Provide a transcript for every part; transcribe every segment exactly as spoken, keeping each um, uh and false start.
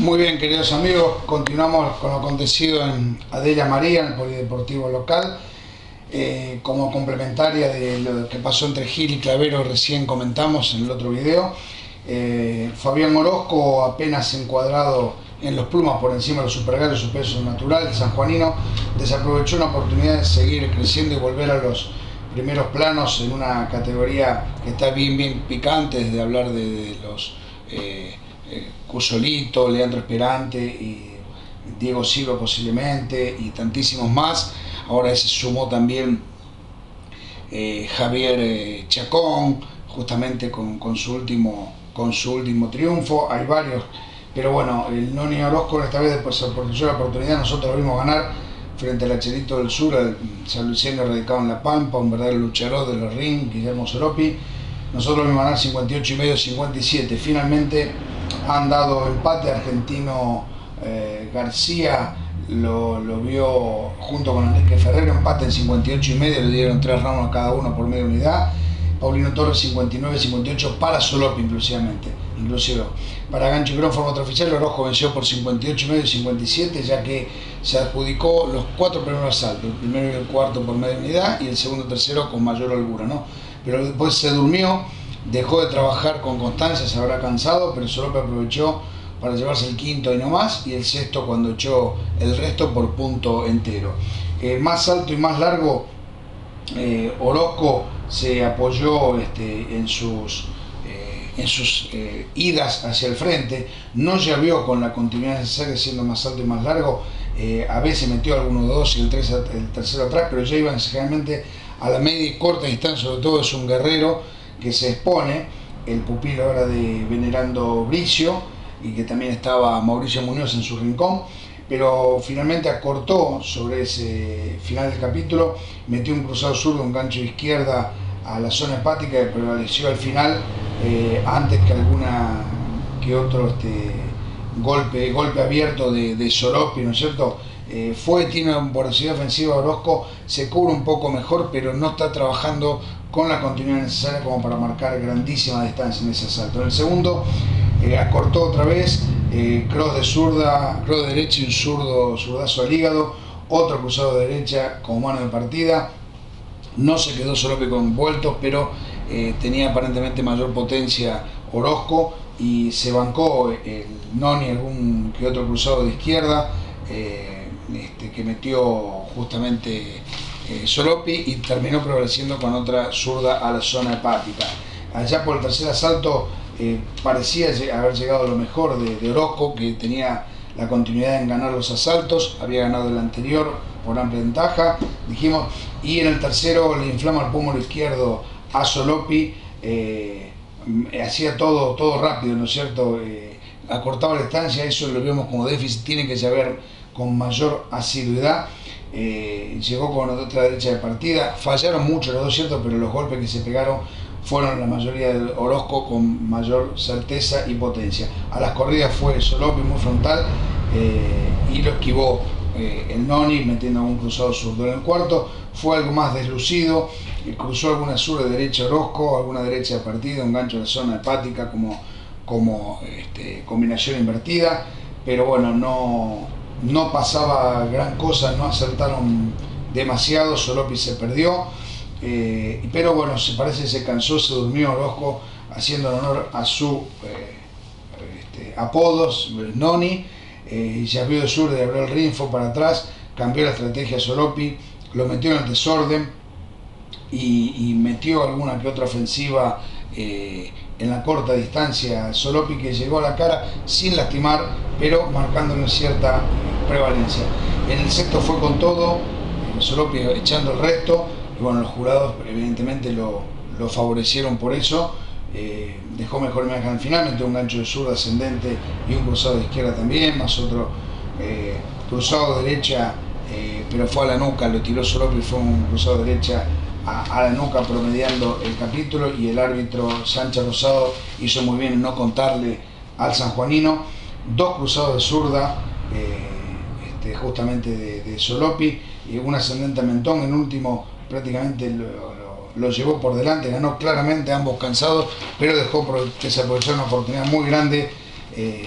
Muy bien, queridos amigos, continuamos con lo acontecido en Adela María, en el polideportivo local. Eh, como complementaria de lo que pasó entre Gil y Clavero, recién comentamos en el otro video, eh, Fabián Orozco, apenas encuadrado en los plumas por encima de los supergallos, su peso natural, el sanjuanino, desaprovechó una oportunidad de seguir creciendo y volver a los primeros planos en una categoría que está bien bien picante, desde hablar de, de los eh, eh, Cusolito, Leandro Esperante y Diego Silva posiblemente y tantísimos más. Ahora se sumó también eh, Javier eh, Chacón, justamente con, con, su último, con su último triunfo. Hay varios, pero bueno, el Noni Orozco esta vez después aprovechó la oportunidad. Nosotros lo vimos ganar frente al Hacherito del Sur, el sanluciano radicado en La Pampa, un verdadero luchador de los ring, Guillermo Solopi. Nosotros lo vimos ganar cincuenta y ocho y medio, cincuenta y siete. Finalmente han dado empate. Argentino eh, García lo, lo vio junto con Enrique Ferrero, empate en cincuenta y ocho y medio, le dieron tres rounds a cada uno por media unidad. Paulino Torres cincuenta y nueve cincuenta y ocho para Solopi inclusivamente, inclusive. Para Gancho y Grón, forma otra oficial, Orozco venció por cincuenta y ocho y medio y cincuenta y siete, ya que se adjudicó los cuatro primeros asaltos, el primero y el cuarto por media unidad y el segundo y tercero con mayor holgura, ¿no? Pero después se durmió, dejó de trabajar con constancia, se habrá cansado, pero Solopi aprovechó para llevarse el quinto y no más, y el sexto cuando echó el resto por punto entero. Eh, más alto y más largo, eh, Orozco se apoyó este, en sus, eh, en sus eh, idas hacia el frente, no llevó con la continuidad necesaria siendo más alto y más largo. Eh, a veces metió alguno dos y el, tres, el tercero atrás, pero ya iban generalmente a la media y corta distancia. Sobre todo es un guerrero que se expone, el pupilo ahora de Venerando Bricio, y que también estaba Mauricio Muñoz en su rincón, pero finalmente acortó sobre ese final del capítulo, metió un cruzado zurdo, un gancho de izquierda a la zona hepática que prevaleció al final, eh, antes que alguna que otro este, golpe, golpe abierto de, de Solopi, ¿no es cierto? Eh, fue, tiene una porosidad ofensiva Orozco, se cubre un poco mejor, pero no está trabajando con la continuidad necesaria como para marcar grandísima distancia en ese asalto. En el segundo eh, acortó otra vez, eh, cross de zurda, cross de derecha y un zurdo, zurdazo al hígado, otro cruzado de derecha con mano de partida. No se quedó Solopi con vueltos, pero eh, tenía aparentemente mayor potencia Orozco y se bancó el Noni algún que otro cruzado de izquierda eh, este, que metió justamente eh, Solopi, y terminó prevaleciendo con otra zurda a la zona hepática. Allá por el tercer asalto eh, parecía haber llegado a lo mejor de, de Orozco, que tenía la continuidad en ganar los asaltos, había ganado el anterior por amplia ventaja, dijimos, y en el tercero le inflama el pómulo izquierdo a Solopi, eh, hacía todo, todo rápido, ¿no es cierto? Eh, acortaba la distancia, eso lo vemos como déficit, tiene que saber con mayor asiduidad. Eh, llegó con otra derecha de partida, fallaron mucho los dos, cierto, pero los golpes que se pegaron fueron la mayoría del Orozco con mayor certeza y potencia. A las corridas fue Solopi muy frontal eh, y lo esquivó eh, el Noni metiendo un cruzado zurdo. En el cuarto fue algo más deslucido, eh, cruzó alguna zurda de derecha Orozco, alguna derecha de partida, un gancho de la zona hepática como, como este, combinación invertida, pero bueno, no, no pasaba gran cosa, no acertaron demasiado, Solopi se perdió. Eh, pero bueno, se parece que se cansó, se durmió Orozco, haciendo honor a su eh, este, apodos, Noni, eh, ya vio de sur, de abrió el ring, fue para atrás, cambió la estrategia Solopi, lo metió en el desorden y, y metió alguna que otra ofensiva eh, en la corta distancia Solopi, que llegó a la cara sin lastimar, pero marcándole cierta prevalencia. En el sexto fue con todo, eh, Solopi echando el resto. Bueno, los jurados evidentemente lo, lo favorecieron por eso, eh, dejó mejor imagen al final, metió un gancho de zurda ascendente y un cruzado de izquierda también, más otro eh, cruzado de derecha, eh, pero fue a la nuca, lo tiró Solopi, fue un cruzado de derecha a, a la nuca promediando el capítulo, y el árbitro Sánchez Rosado hizo muy bien en no contarle al sanjuanino. Dos cruzados de zurda, eh, este, justamente de, de Solopi, y un ascendente a mentón en último, prácticamente lo, lo, lo llevó por delante, ganó claramente, ambos cansados, pero dejó desaprovechar una oportunidad muy grande eh,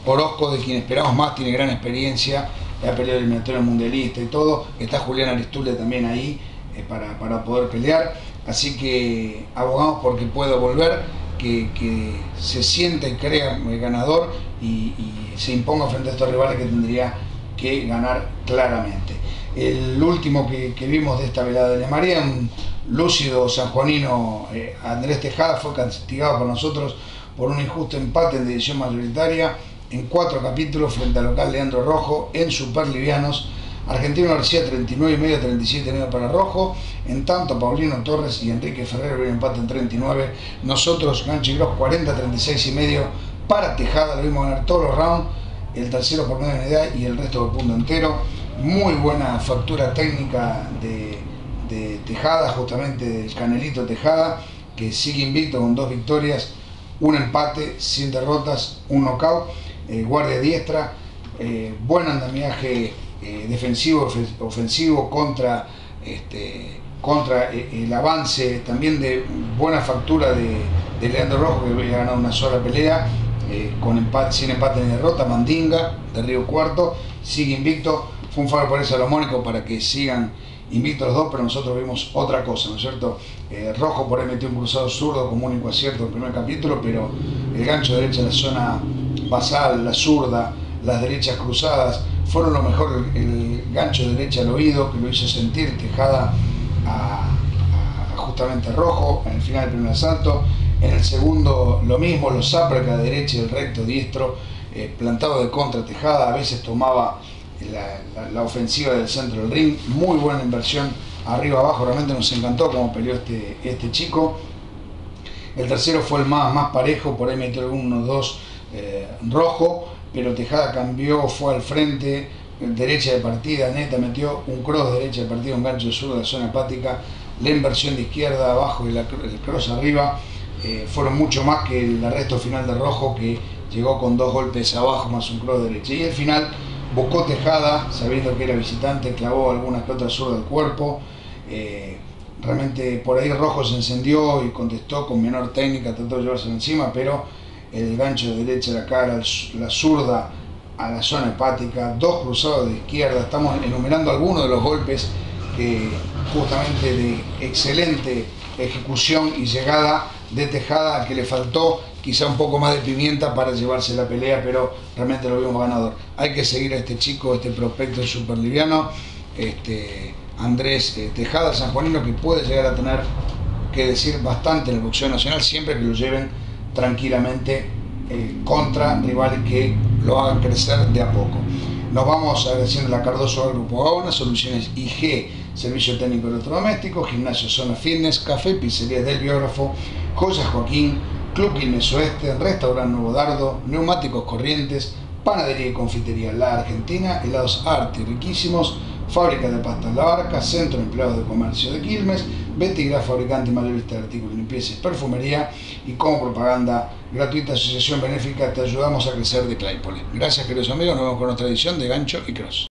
Orozco, de quien esperamos más, tiene gran experiencia, ha peleado el eliminatorio mundialista y todo. Está Julián Aristulle también ahí eh, para, para poder pelear. Así que abogamos porque pueda volver, que, que se sienta y crea el ganador y, y se imponga frente a estos rivales que tendría que ganar claramente. El último que, que vimos de esta velada de la María, un lúcido sanjuanino, eh, Andrés Tejada, fue castigado por nosotros por un injusto empate en decisión mayoritaria en cuatro capítulos frente al local Leandro Rojo en superlivianos. Argentino García treinta y nueve y medio, treinta y siete y medio para Rojo. En tanto, Paulino Torres y Enrique Ferrer vieron empate en treinta y nueve. Nosotros, Gancho y Gross, cuarenta, treinta y seis y medio para Tejada. Lo vimos ganar todos los rounds. El tercero por media unidad y el resto por punto entero. Muy buena factura técnica de, de Tejada, justamente del Canelito Tejada, que sigue invicto con dos victorias, un empate, sin derrotas, un knockout. Eh, guardia diestra, eh, buen andamiaje eh, defensivo, ofensivo contra, este, contra eh, el avance también de buena factura de, de Leandro Rojo, que había ganado una sola pelea, eh, con empate, sin empate ni derrota. Mandinga, de Río Cuarto, sigue invicto. Fue un favor por eso salomónico para que sigan invictos los dos, pero nosotros vimos otra cosa, ¿no es cierto? Eh, Rojo por ahí metió un cruzado zurdo como único acierto en el primer capítulo, pero el gancho derecha en la zona basal, la zurda, las derechas cruzadas, fueron lo mejor. El, el gancho derecha al oído, que lo hizo sentir Tejada a, a justamente Rojo en el final del primer asalto. En el segundo lo mismo, los uppercuts de derecha y el recto diestro, eh, plantado de contra Tejada, a veces tomaba La, la, la ofensiva del centro del ring. Muy buena inversión arriba abajo, realmente nos encantó cómo peleó este, este chico. El tercero fue el más, más parejo, por ahí metió algunos dos eh, Rojo, pero Tejada cambió, fue al frente, derecha de partida neta, metió un cross derecha de partida, un gancho de sur de la zona hepática, la inversión de izquierda abajo y la, el cross arriba, eh, fueron mucho más que el arresto final de Rojo, que llegó con dos golpes abajo más un cross derecha. Y el final buscó Tejada, sabiendo que era visitante, clavó algunas pelotas sur del cuerpo. Eh, realmente por ahí Rojo se encendió y contestó con menor técnica, trató de llevárselo encima, pero el gancho de derecha a la cara, la zurda a la zona hepática, dos cruzados de izquierda. Estamos enumerando algunos de los golpes que justamente de excelente ejecución y llegada de Tejada, que le faltó quizá un poco más de pimienta para llevarse la pelea, pero realmente lo vimos ganador. Hay que seguir a este chico, este prospecto superliviano, este Andrés eh, Tejada, sanjuanino, que puede llegar a tener que decir bastante en el boxeo nacional, siempre que lo lleven tranquilamente eh, contra rivales que lo hagan crecer de a poco. Nos vamos agradeciendo a la Cardoso al Grupo Gaona, Soluciones I G, Servicio Técnico Electrodoméstico, Gimnasio Zona Fitness, Café, Pizzería del Biógrafo, Joyas Joaquín, Club Quilmes Oeste, Restaurante Nuevo Dardo, Neumáticos Corrientes, Panadería y Confitería La Argentina, Helados Arte Riquísimos, Fábrica de Pastas La Barca, Centro de Empleados de Comercio de Quilmes, Betigraf, fabricante y mayorista de artículos de limpieza y perfumería, y como propaganda gratuita, Asociación Benéfica Te Ayudamos a Crecer de Claypole. Gracias, queridos amigos, nos vemos con otra edición de Gancho y Cross.